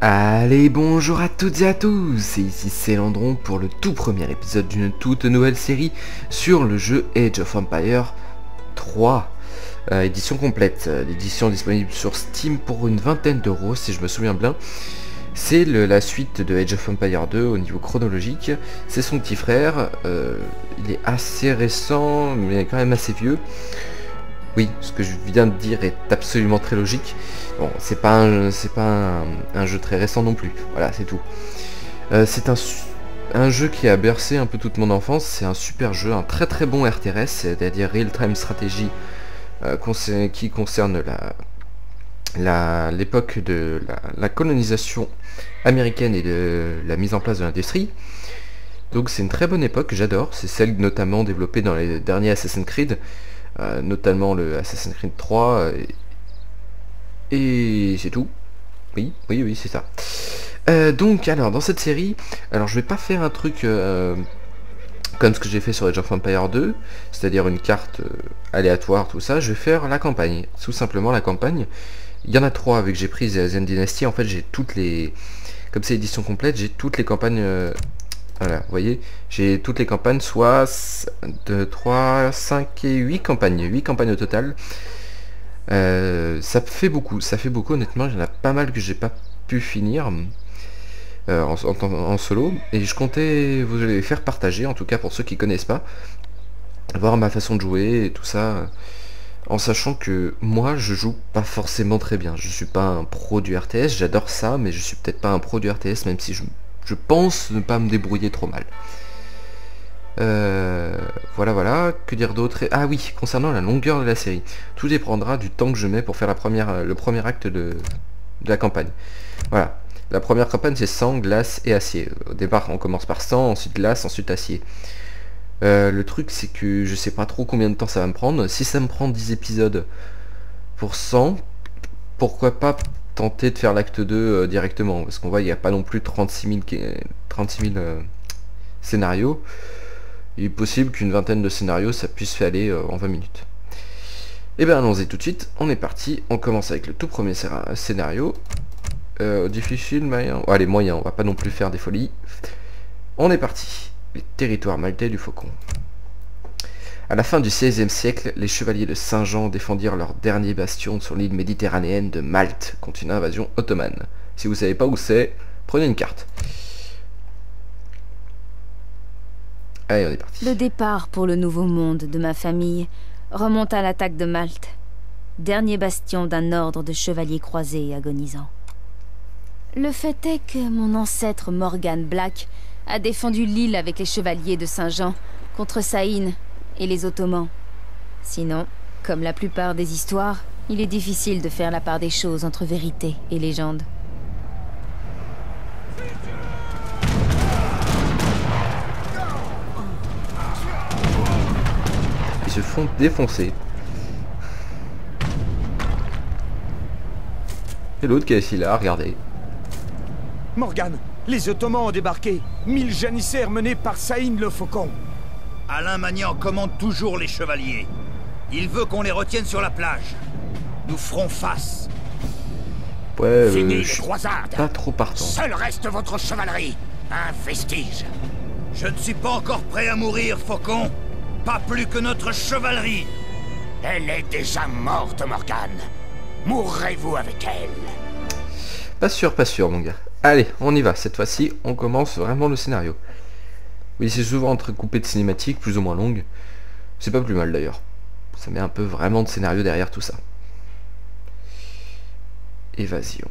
Allez, bonjour à toutes et à tous, et ici c'est Landron pour le tout premier épisode d'une toute nouvelle série sur le jeu Age of Empires 3, édition complète, l'édition disponible sur Steam pour une vingtaine d'euros si je me souviens bien. C'est la suite de Age of Empires 2 au niveau chronologique, c'est son petit frère, il est assez récent mais quand même assez vieux. Oui, ce que je viens de dire est absolument très logique. Bon, c'est pas un jeu très récent non plus. Voilà, c'est tout. C'est un jeu qui a bercé un peu toute mon enfance. C'est un super jeu, un très très bon RTS, c'est-à-dire Real Time Strategy, qui concerne l'époque de la colonisation américaine et de la mise en place de l'industrie. Donc c'est une très bonne époque, j'adore. C'est celle notamment développée dans les derniers Assassin's Creed. Notamment le Assassin's Creed 3 et c'est tout. Oui, c'est ça. Donc alors dans cette série, alors je vais pas faire un truc comme ce que j'ai fait sur Age of Empires 2, c'est-à-dire une carte aléatoire, tout ça. Je vais faire la campagne, tout simplement la campagne. Il y en a 3 avec j'ai pris Zen Dynasty. En fait j'ai toutes les, comme c'est édition complète, j'ai toutes les campagnes. Voilà, vous voyez, j'ai toutes les campagnes, soit 2, 3, 5 et 8 campagnes. 8 campagnes au total. Ça fait beaucoup honnêtement, il y en a pas mal que j'ai pas pu finir en solo. Et je comptais vous les faire partager, en tout cas pour ceux qui connaissent pas. Voir ma façon de jouer et tout ça. En sachant que moi je joue pas forcément très bien. Je suis pas un pro du RTS, j'adore ça, mais je suis peut-être pas un pro du RTS, même si je pense ne pas me débrouiller trop mal. Voilà, que dire d'autre? Ah oui, concernant la longueur de la série, tout dépendra du temps que je mets pour faire le premier acte de la campagne. Voilà, la première campagne c'est sang, glace et acier. Au départ on commence par sang, ensuite glace, ensuite acier. Le truc c'est que je sais pas trop combien de temps ça va me prendre. Si ça me prend 10 épisodes pour 100, pourquoi pas tenter de faire l'acte 2 directement, parce qu'on voit il n'y a pas non plus 36 000 scénarios. Il est possible qu'une vingtaine de scénarios ça puisse faire aller en 20 minutes. Et bien allons-y tout de suite, on est parti, on commence avec le tout premier scénario. Difficile, moyen, allez moyen, on va pas non plus faire des folies. On est parti, les territoires maltais du Faucon. À la fin du XVIe siècle, les chevaliers de Saint-Jean défendirent leur dernier bastion sur l'île méditerranéenne de Malte contre une invasion ottomane. Si vous savez pas où c'est, prenez une carte. Allez, on est parti. Le départ pour le nouveau monde de ma famille remonte à l'attaque de Malte, dernier bastion d'un ordre de chevaliers croisés agonisants. Le fait est que mon ancêtre Morgan Black a défendu l'île avec les chevaliers de Saint-Jean contre Saïn et les Ottomans. Sinon, comme la plupart des histoires, il est difficile de faire la part des choses entre vérité et légende. Ils se font défoncer. Et l'autre qui est assis là, regardez. Morgan, les Ottomans ont débarqué. 1000 janissaires menés par Saïn le Faucon. Alain Magnan commande toujours les chevaliers. Il veut qu'on les retienne sur la plage. Nous ferons face. Ouais, Fini je les suis croisades. pas trop partant. Seul reste votre chevalerie. Un vestige. Je ne suis pas encore prêt à mourir, Faucon. Pas plus que notre chevalerie. Elle est déjà morte, Morgan. Mourrez-vous avec elle? Pas sûr mon gars. Allez, on y va, cette fois-ci on commence vraiment le scénario. Oui, c'est souvent entrecoupé de cinématiques plus ou moins longues. C'est pas plus mal d'ailleurs. Ça met un peu vraiment de scénario derrière tout ça. Évasion.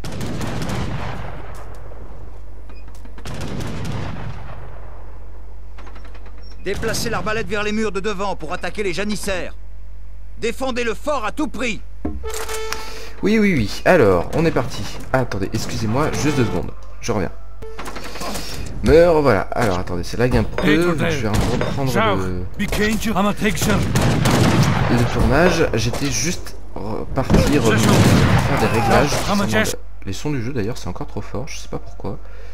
Déplacez l'arbalète vers les murs de devant pour attaquer les janissaires. Défendez le fort à tout prix. Oui. Alors, on est parti. Ah, attendez, excusez-moi, juste 2 secondes. Je reviens. Me revoilà. Alors, attendez, c'est lag un peu. Donc je vais reprendre le tournage. J'étais juste parti faire des réglages. Les sons du jeu, d'ailleurs, c'est encore trop fort. Je sais pas pourquoi.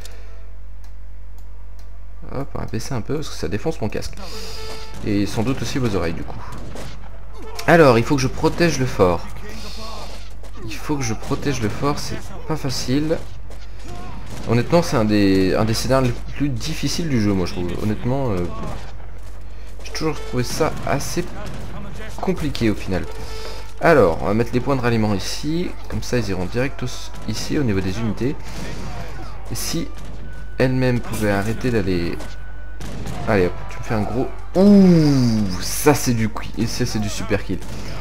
Hop, on va baisser un peu parce que ça défonce mon casque. Et sans doute aussi vos oreilles, du coup. Alors, il faut que je protège le fort. Il faut que je protège le fort, c'est pas facile. Honnêtement, c'est un des scénarios les plus difficiles du jeu, moi je trouve. Honnêtement, j'ai toujours trouvé ça assez compliqué au final. Alors, on va mettre les points de ralliement ici. Comme ça, ils iront direct ici au niveau des unités. Et si elle-même pouvait arrêter d'aller... Allez hop, tu me fais un gros... Ouh, ça c'est du et ça c'est du super kill.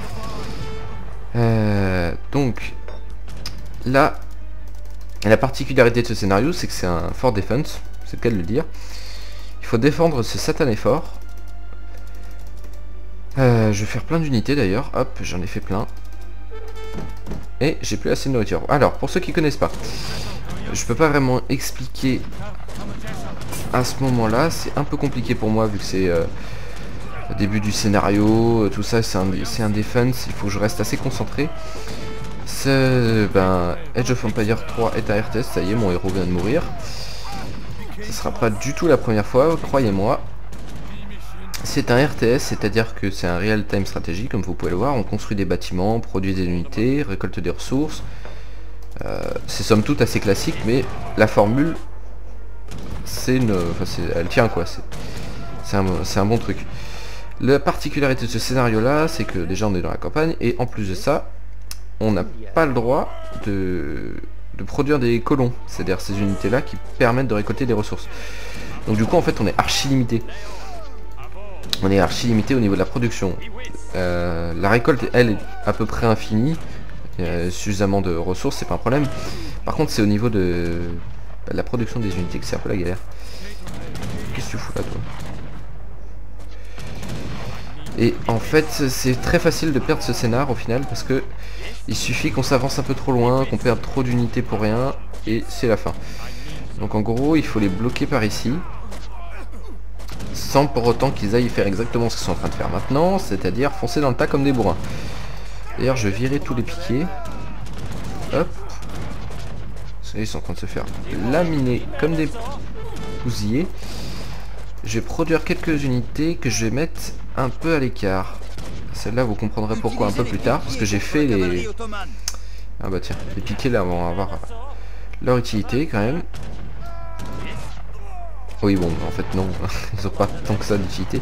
Donc, là, la particularité de ce scénario, c'est que c'est un fort defense, c'est le cas de le dire. Il faut défendre ce satané fort. Je vais faire plein d'unités d'ailleurs, hop, j'en ai fait plein. Et j'ai plus assez de nourriture. Alors, pour ceux qui connaissent pas, je peux pas vraiment expliquer à ce moment-là, c'est un peu compliqué pour moi vu que c'est au début du scénario, tout ça, c'est un defense, il faut que je reste assez concentré. Age of Empires 3 est un RTS, ça y est, mon héros vient de mourir. Ce sera pas du tout la première fois, croyez-moi. C'est un RTS, c'est-à-dire que c'est un real-time stratégie, comme vous pouvez le voir. On construit des bâtiments, produit des unités, récolte des ressources. C'est somme toute assez classique, mais la formule, elle tient quoi. C'est un bon truc. La particularité de ce scénario-là, c'est que déjà on est dans la campagne, et en plus de ça, on n'a pas le droit de produire des colons, c'est-à-dire ces unités-là qui permettent de récolter des ressources. Donc du coup, en fait, on est archi limité. On est archi limité au niveau de la production. La récolte, elle, est à peu près infinie. Suffisamment de ressources, c'est pas un problème. Par contre, c'est au niveau de la production des unités que c'est un peu la galère. Qu'est-ce que tu fous là, toi? Et en fait, c'est très facile de perdre ce scénar au final, parce que il suffit qu'on s'avance un peu trop loin, qu'on perde trop d'unités pour rien, et c'est la fin. Donc en gros, il faut les bloquer par ici, sans pour autant qu'ils aillent faire exactement ce qu'ils sont en train de faire maintenant, c'est-à-dire foncer dans le tas comme des bourrins. D'ailleurs, je vais virer tous les piquets. Hop. Ils sont en train de se faire laminer comme des bousillés. Je vais produire quelques unités que je vais mettre un peu à l'écart. Celle-là, vous comprendrez pourquoi un peu plus tard, parce que j'ai fait les... Ah bah tiens, les piquets là vont avoir leur utilité quand même. Oui bon, en fait non, ils ont pas tant que ça d'utilité.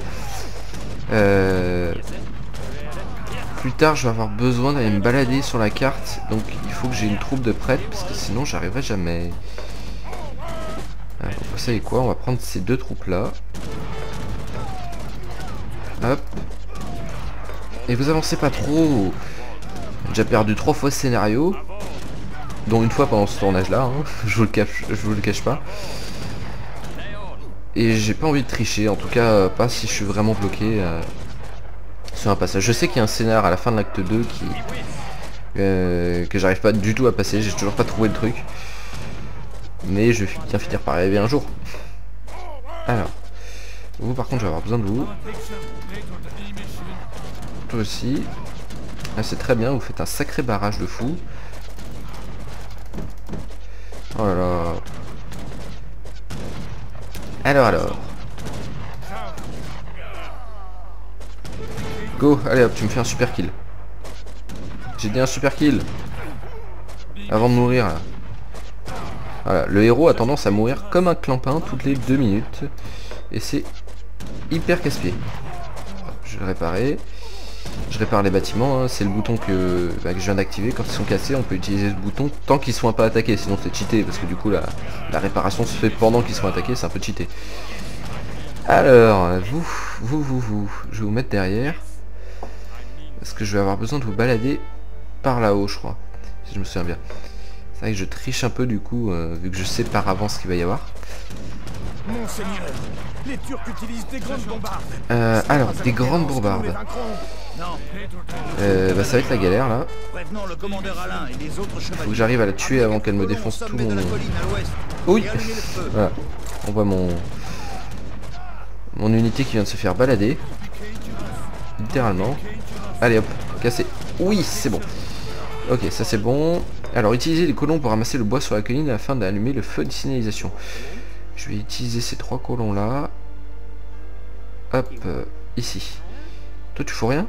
Plus tard, je vais avoir besoin d'aller me balader sur la carte, donc il faut que j'ai une troupe de prêtres, parce que sinon j'arriverai jamais. Alors, vous savez quoi, on va prendre ces deux troupes là. Hop. Et vous avancez pas trop. J'ai déjà perdu 3 fois ce scénario, dont une fois pendant ce tournage là, hein. je vous le cache pas. Et j'ai pas envie de tricher, en tout cas pas si je suis vraiment bloqué sur un passage. Je sais qu'il y a un scénar à la fin de l'acte 2 que j'arrive pas du tout à passer, j'ai toujours pas trouvé le truc. Mais je vais bien finir par arriver un jour. Alors, vous par contre je vais avoir besoin de vous. Toi aussi. Ah, c'est très bien, vous faites un sacré barrage de fou. Oh là là. Alors. Go, allez hop, tu me fais un super kill. J'ai dit un super kill. Avant de mourir là. Voilà, le héros a tendance à mourir comme un clampin toutes les 2 minutes. Et c'est hyper casse-pied. Je vais le réparer. Je répare les bâtiments, hein. C'est le bouton que je viens d'activer. Quand ils sont cassés, on peut utiliser ce bouton tant qu'ils sont pas attaqués. Sinon c'est cheaté, parce que du coup la réparation se fait pendant qu'ils sont attaqués, c'est un peu cheaté. Alors, vous, je vais vous mettre derrière. Parce que je vais avoir besoin de vous balader par là-haut, je crois. Si je me souviens bien. C'est vrai que je triche un peu du coup, vu que je sais par avance ce qu'il va y avoir. Monseigneur, les Turcs utilisent des grandes bombardes. Alors, des grandes bombardes. Bah ça va être la galère là. Faut que j'arrive à la tuer avant qu'elle me défonce tout mon... Oui. Voilà. On voit mon unité qui vient de se faire balader. Littéralement. Allez hop, cassé. Oui, c'est bon. Ok, ça c'est bon. Alors, utilisez les colons pour ramasser le bois sur la colline afin d'allumer le feu de signalisation. Je vais utiliser ces 3 colons là. Hop, ici. Toi tu fous rien?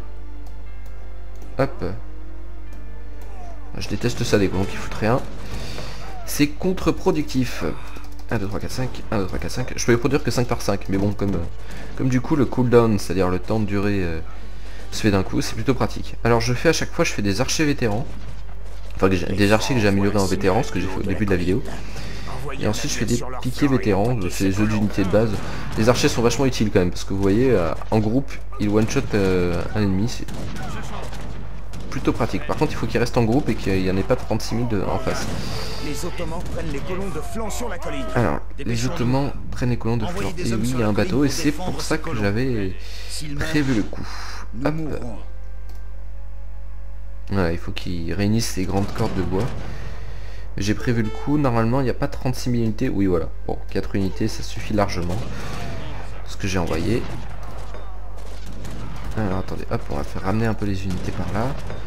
Hop. Je déteste ça, des colons qui foutent rien. c'est contre-productif. 1, 2, 3, 4, 5, 1, 2, 3, 4, 5. Je peux les produire que 5 par 5, mais bon, comme du coup le cooldown, c'est-à-dire le temps de durée se fait d'un coup, c'est plutôt pratique. Alors je fais à chaque fois, je fais des archers vétérans. Enfin, des archers que j'ai améliorés en vétéran, ce que j'ai fait au début de la vidéo. Et ensuite je fais des piquets vétérans, c'est les autres unités de base. Les archers sont vachement utiles quand même, parce que vous voyez, en groupe, ils one-shot un ennemi, c'est plutôt pratique. Par contre, il faut qu'il reste en groupe et qu'il n'y en ait pas 36 000 en face. Les Ottomans prennent les colons de flanc sur la colline. Alors, les Ottomans prennent les colons de flanc. Et oui, il y a un bateau, et c'est pour ça que j'avais prévu le coup. Hop. Voilà, il faut qu'ils réunissent les grandes cordes de bois. J'ai prévu le coup, normalement il n'y a pas 36 000 unités, oui voilà, bon 4 unités ça suffit largement. Ce que j'ai envoyé. Alors attendez, hop, on va faire ramener un peu les unités par là.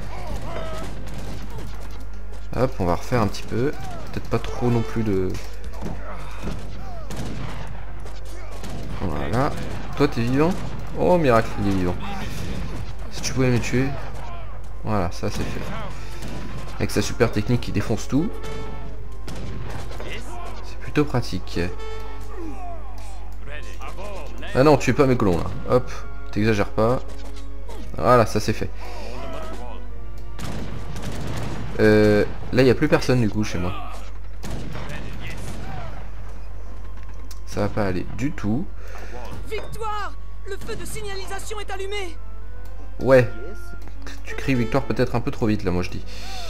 Hop, on va refaire un petit peu, peut-être pas trop non plus de... Voilà, toi t'es vivant? Oh miracle, il est vivant. Si tu pouvais me tuer. Voilà, ça c'est fait. Avec sa super technique il défonce tout. C'est plutôt pratique. Ah non, tu es pas mes colons là. Hop, t'exagères pas. Voilà, ça c'est fait. Là il n'y a plus personne du coup chez moi. Ça va pas aller du tout. Victoire! Le feu de signalisation est allumé! Ouais. Tu cries victoire peut-être un peu trop vite là, moi je dis.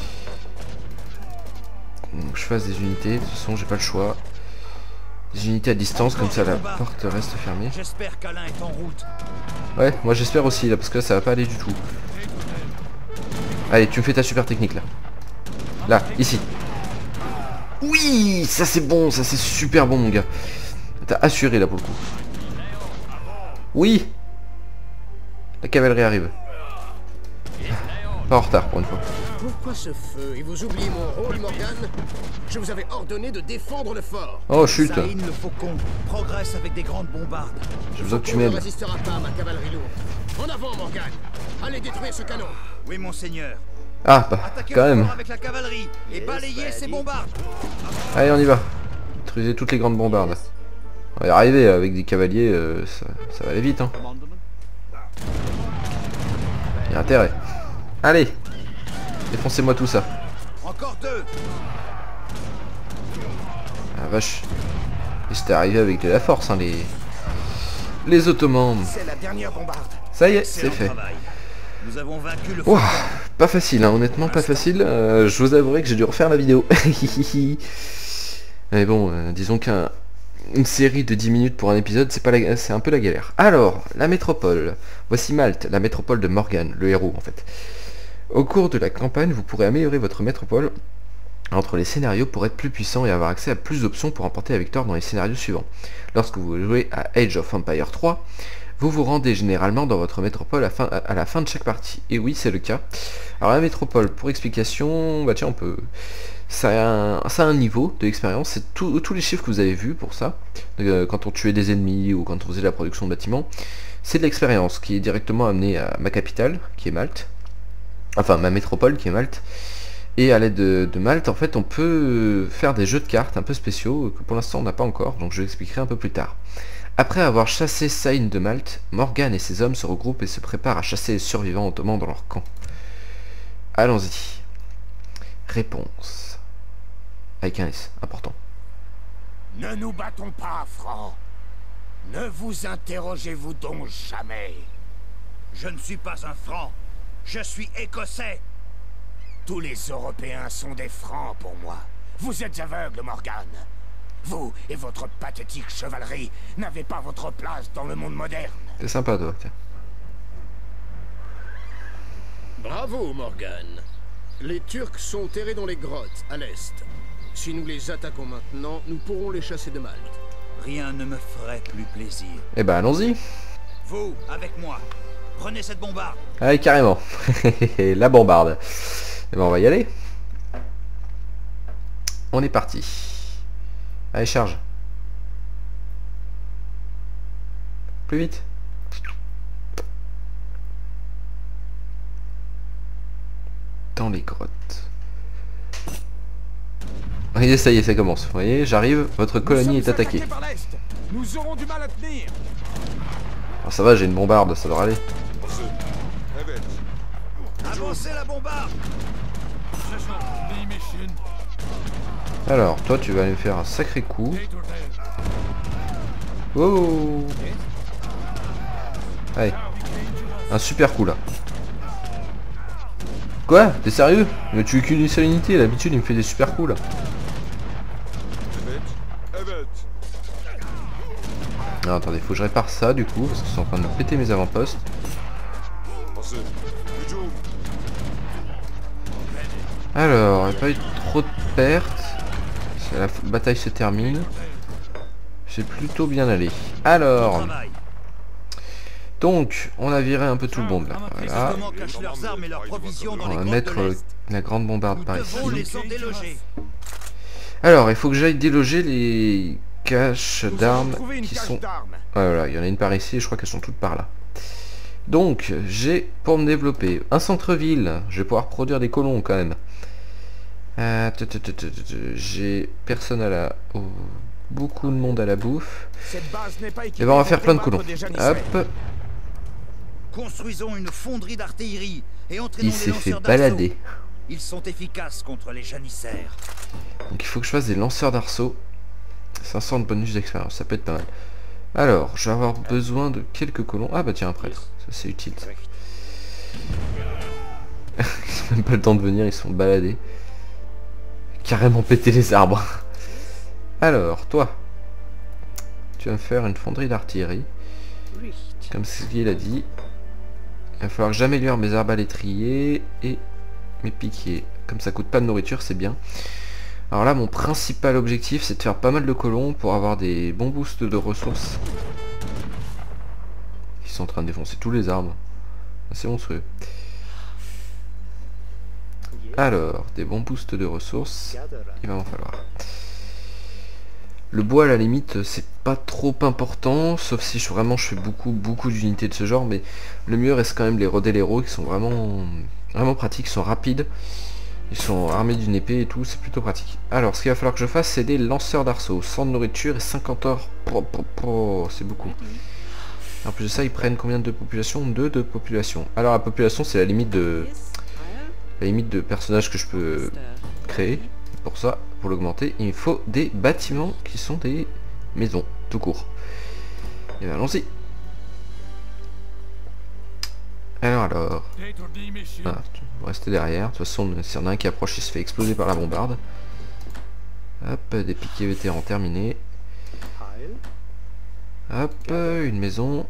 Donc je fasse des unités, de toute façon j'ai pas le choix. Des unités à distance, comme ça la porte reste fermée. J'espère qu'Alain est en route. Ouais, moi j'espère aussi là, parce que là, ça va pas aller du tout. Allez, tu me fais ta super technique là. Là, ici. Oui, ça c'est bon, ça c'est super bon mon gars. T'as assuré là pour le coup. Oui. La cavalerie arrive. Pas en retard pour une fois. Pourquoi ce feu? Et vous oubliez mon rôle, Morgan? Je vous avais ordonné de défendre le fort. Oh chut. Saïn le faucon progresse avec des grandes bombardes. J'ai besoin que tu On ne m'aides. résistera pas à ma cavalerie lourde. En avant, Morgan. Allez détruire ce canon. Oui, monseigneur. Ah bah, Attaquez quand le même. fort avec la cavalerie et balayez ces bombardes. Allez, on y va. Détruisez toutes les grandes bombardes. On va y arriver avec des cavaliers, ça va aller vite. Hein. Il y a intérêt. Allez. Défoncez-moi tout ça. Encore deux. Ah vache. Et c'était arrivé avec de la force, hein, les Ottomans. C'est la dernière bombarde. Ça y est, c'est Excellent fait. travail. Nous avons vaincu le Ouah, faucon. pas facile, hein, honnêtement pas facile. Je vous avouerai que j'ai dû refaire la vidéo. Mais bon, disons qu'une série de 10 minutes pour un épisode, c'est un peu la galère. Alors, la métropole. Voici Malte, la métropole de Morgan, le héros en fait. Au cours de la campagne, vous pourrez améliorer votre métropole entre les scénarios pour être plus puissant et avoir accès à plus d'options pour remporter la victoire dans les scénarios suivants. Lorsque vous jouez à Age of Empires 3, vous vous rendez généralement dans votre métropole à la fin de chaque partie. Et oui, c'est le cas. Alors la métropole, pour explication, bah tiens, on peut... Ça a un niveau de l'expérience, c'est tous les chiffres que vous avez vus pour ça, quand on tuait des ennemis ou quand on faisait la production de bâtiments, c'est de l'expérience qui est directement amenée à ma capitale, qui est Malte, enfin ma métropole qui est Malte, et à l'aide de Malte, en fait, on peut faire des jeux de cartes un peu spéciaux, que pour l'instant on n'a pas encore, donc je l'expliquerai un peu plus tard. Après avoir chassé Saïn de Malte, Morgan et ses hommes se regroupent et se préparent à chasser les survivants ottomans dans leur camp. Allons-y. Réponse. Avec un S, important. Ne nous battons pas, Franc. Ne vous interrogez-vous donc jamais. Je ne suis pas un franc. Je suis écossais. Tous les Européens sont des Francs pour moi. Vous êtes aveugle, Morgan. Vous et votre pathétique chevalerie n'avez pas votre place dans le monde moderne. C'est sympa, toi. Tiens. Bravo, Morgan. Les Turcs sont terrés dans les grottes, à l'est. Si nous les attaquons maintenant, nous pourrons les chasser de Malte. Rien ne me ferait plus plaisir. Eh ben, allons-y. Vous, avec moi, prenez cette bombarde. Allez, carrément. La bombarde. Eh ben, on va y aller. On est parti. Allez, charge. Plus vite. Dans les grottes. Voyez, ça y est, ça commence. Vous voyez, j'arrive, votre colonie est attaquée. Par l'est. Nous aurons du mal à tenir. Alors ça va, j'ai une bombarde, ça devrait aller. Avancez la bombarde. Alors, toi, tu vas aller me faire un sacré coup. Oh. Allez. Un super coup, là. Quoi? T'es sérieux? Mais tu es qu'une seule unité, d'habitude, il me fait des super coups, là. Non, attendez, faut que je répare ça, du coup, parce qu'ils sont en train de me péter mes avant-postes. Alors, il n'y a pas eu trop de pertes. La bataille se termine. C'est plutôt bien allé. Alors, donc, on a viré un peu tout le monde là. Voilà. On va mettre la grande bombarde par ici. Alors, il faut que j'aille déloger les caches d'armes qui sont... Ouais, voilà, il y en a une par ici et je crois qu'elles sont toutes par là. Donc, j'ai, pour me développer, un centre-ville. Je vais pouvoir produire des colons quand même. J'ai personne à la... Oh, beaucoup de monde à la bouffe. Et ben on va faire plein de colons. Hop. Construisons une fonderie d'artillerie et il s'est fait balader. Ils sont efficaces contre les janissaires. Donc il faut que je fasse des lanceurs d'arceaux. 500 de bonus d'expérience, ça peut être pas mal. Alors, je vais avoir besoin de quelques colons. Ah bah tiens, un prêtre, ça c'est utile. Ils ont même pas le temps de venir, ils sont baladés. Carrément péter les arbres. Alors, toi, tu vas me faire une fonderie d'artillerie. Comme ce qu'il a dit. Il va falloir que j'améliore mes arbalétriers et mes piquiers. Comme ça coûte pas de nourriture, c'est bien. Alors là, mon principal objectif, c'est de faire pas mal de colons pour avoir des bons boosts de ressources. Ils sont en train de défoncer tous les arbres. C'est monstrueux. Alors, des bons boosts de ressources, il va m'en falloir. Le bois, à la limite, c'est pas trop important, sauf si je fais beaucoup d'unités de ce genre, mais le mieux reste quand même les Rodeleros qui sont vraiment pratiques, ils sont rapides, ils sont armés d'une épée et tout, c'est plutôt pratique. Alors, ce qu'il va falloir que je fasse, c'est des lanceurs d'arceaux, 100 de nourriture et 50 or. C'est beaucoup. En plus de ça, ils prennent combien de population? 2 de population. Alors, la population, c'est la limite de personnages que je peux créer. Pour ça, pour l'augmenter, il me faut des bâtiments qui sont des maisons, tout court. Et bien, allons-y. Alors. Ah, tu vas rester derrière. De toute façon, s'il y en a un qui approche, il se fait exploser par la bombarde. Hop, des piquets vétérans terminés. Hop, une maison.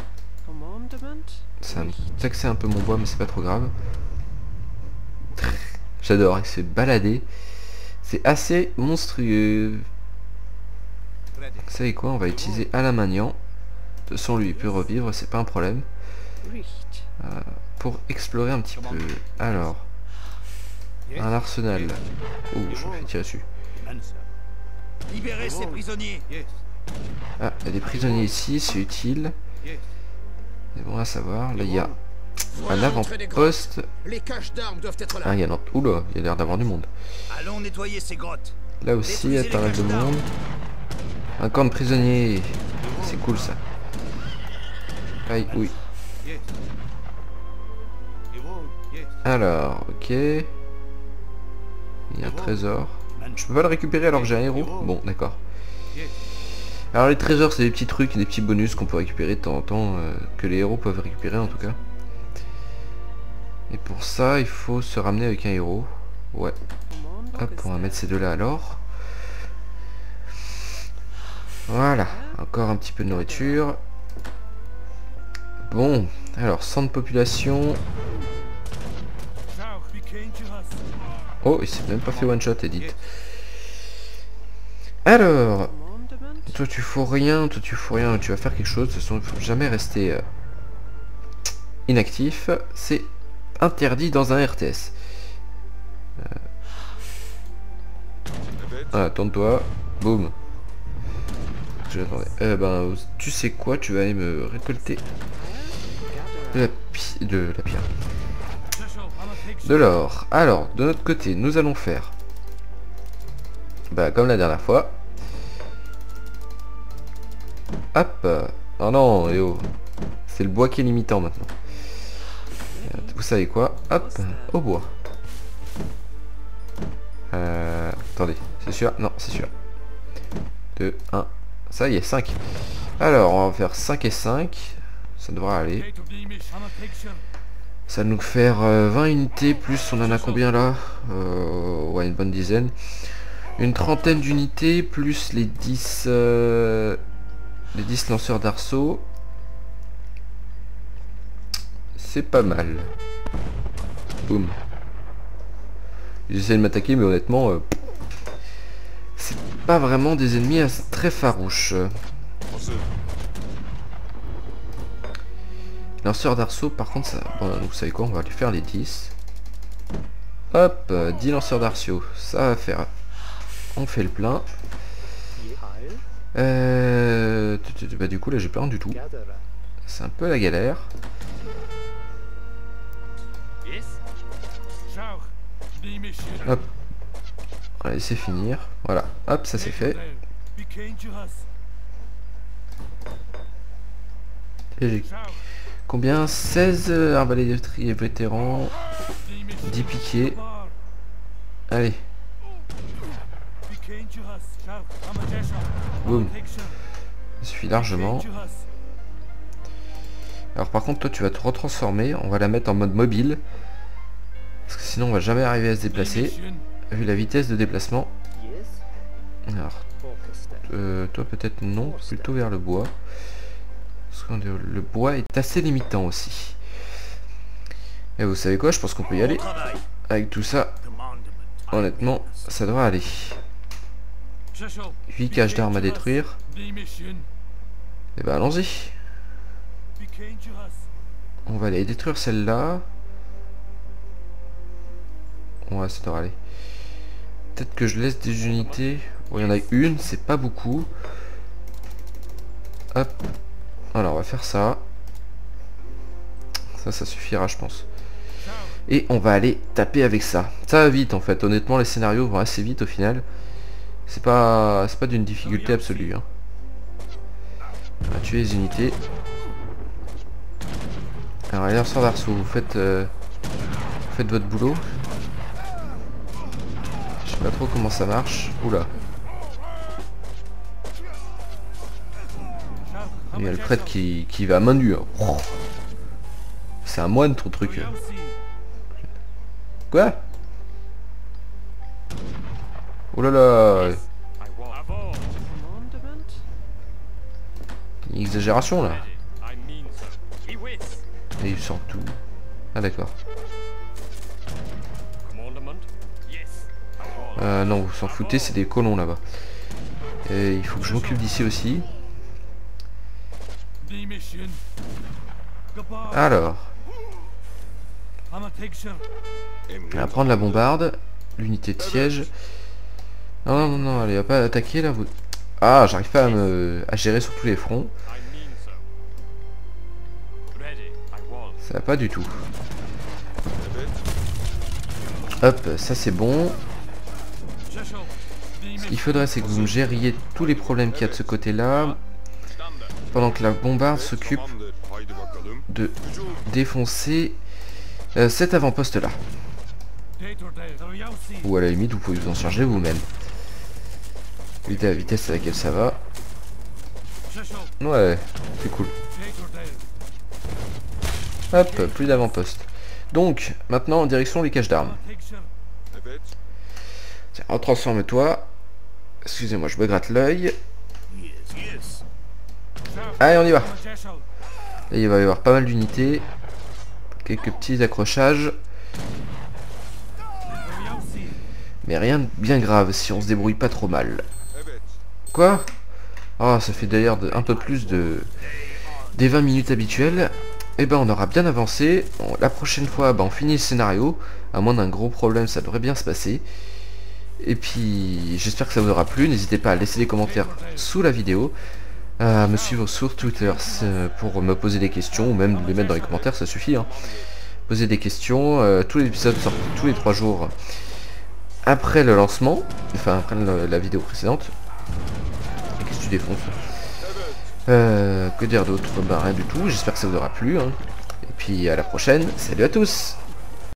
Ça me taxait un peu mon bois, mais c'est pas trop grave. J'adore, il s'est baladé. C'est assez monstrueux. Vous savez quoi, on va utiliser Alamagnan. De toute façon, lui, il peut revivre, c'est pas un problème. Pour explorer un petit peu. Alors, un arsenal. Oh, je me fais tirer dessus. Libérez ces prisonniers. Ah, il y a des prisonniers ici, c'est utile. C'est bon à savoir. Là, il y a un avant-poste. Ah, il y a un... Oula, il y a l'air d'avoir du monde. Allons nettoyer ces grottes. Là aussi, il y a pas mal de monde. Un camp de prisonniers. C'est cool, ça. Aïe, oui. Alors, ok. Il y a un trésor. Je peux pas le récupérer alors que j'ai un héros? Bon, d'accord. Alors les trésors, c'est des petits trucs, des petits bonus qu'on peut récupérer de temps en temps, que les héros peuvent récupérer en tout cas. Et pour ça, il faut se ramener avec un héros. Ouais. Hop, on va mettre ces deux-là alors. Voilà, encore un petit peu de nourriture. Bon, alors, 100 de population. Oh, il s'est même pas fait one-shot, Edith. Alors... Toi tu fous rien, tu vas faire quelque chose. De toute façon, il faut jamais rester inactif. C'est interdit dans un RTS. Ah, tourne-toi. Boum. J'attendais. Ben, tu sais quoi, tu vas aller me récolter de la pierre. De l'or. Alors, de notre côté, nous allons faire Bah comme la dernière fois. Hop. Oh non, et oh. C'est le bois qui est limitant maintenant. Vous savez quoi? Hop, au bois. Attendez, c'est sûr? Non, c'est sûr. 2, 1. Ça y est, 5. Alors, on va faire 5 et 5. Ça devrait aller. Ça va nous faire 20 unités, plus on en a combien là? Ouais, une bonne dizaine. Une trentaine d'unités, plus les 10 lanceurs d'arceaux. C'est pas mal. Boum. Ils essaient de m'attaquer, mais honnêtement, c'est pas vraiment des ennemis très farouches. Lanceur d'arceaux, par contre, ça... Bon, vous savez quoi, on va lui faire les 10. Hop, 10 lanceurs d'arceaux. Ça va faire... On fait le plein. Bah du coup, là, j'ai pas rien du tout. C'est un peu la galère. Hop. On va laisser finir. Voilà. Hop, ça c'est fait. Et j'ai combien? 16 arbalétriers vétérans. 10 piquets. Allez. Boum. Ça suffit largement. Alors par contre, toi tu vas te retransformer. On va la mettre en mode mobile. Parce que sinon on va jamais arriver à se déplacer. Vu la vitesse de déplacement. Alors, toi peut-être non, plutôt vers le bois. Parce que le bois est assez limitant aussi. Et vous savez quoi, je pense qu'on peut y aller. Avec tout ça, honnêtement, ça devrait aller. 8 caches d'armes à détruire. Et ben allons-y. On va aller détruire celle-là. Ouais, ça devrait aller. Peut-être que je laisse des unités. Bon, il y en a une, c'est pas beaucoup. Hop. Alors, on va faire ça. Ça suffira, je pense. Et on va aller taper avec ça. Ça va vite, en fait. Honnêtement, les scénarios vont assez vite, au final. C'est pas d'une difficulté absolue. Hein. On va tuer les unités. Alors, les lanceurs d'arceaux, vous faites votre boulot. Je sais pas trop comment ça marche. Oula. Il y a le prêtre qui va à main nue. Hein. Oh. C'est un moine ton truc. Quoi? Oh là là. Une exagération là. Et il sort tout. Ah d'accord. Non, vous s'en foutez, c'est des colons là-bas. Et il faut que je m'occupe d'ici aussi. Alors. On va prendre la bombarde. L'unité de siège. Non, non, non, allez, va pas attaquer là. Vous... Ah, j'arrive pas à gérer sur tous les fronts. Ça va pas du tout. Hop, ça c'est bon. Ce qu'il faudrait, c'est que vous me gériez tous les problèmes qu'il y a de ce côté-là. Pendant que la bombarde s'occupe de défoncer cet avant-poste-là. Ou à la limite, vous pouvez vous en charger vous-même. Évitez la vitesse à laquelle ça va. Ouais, c'est cool. Hop, plus d'avant-poste. Donc, maintenant en direction des caches d'armes. Tiens, retransforme-toi. Excusez-moi, je me gratte l'œil. Allez, on y va. Et il va y avoir pas mal d'unités. Quelques petits accrochages. Mais rien de bien grave si on se débrouille pas trop mal. Quoi? Oh, ça fait d'ailleurs un peu plus des 20 minutes habituelles. Et ben on aura bien avancé. Bon, la prochaine fois, on finit le scénario. À moins d'un gros problème, ça devrait bien se passer. Et puis, j'espère que ça vous aura plu. N'hésitez pas à laisser des commentaires sous la vidéo. À me suivre sur Twitter pour me poser des questions. Ou même les mettre dans les commentaires, ça suffit. Hein. Poser des questions. Tous les épisodes sortent tous les 3 jours. après le lancement, enfin après la vidéo précédente. Qu'est-ce que tu défonces? Que dire d'autre? Bah rien du tout, j'espère que ça vous aura plu. Hein. Et puis à la prochaine, salut à tous!